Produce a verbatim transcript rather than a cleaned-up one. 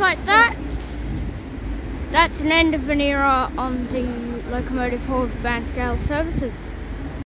like that, that's an end of an era on the Locomotive Hall of Bairnsdale services.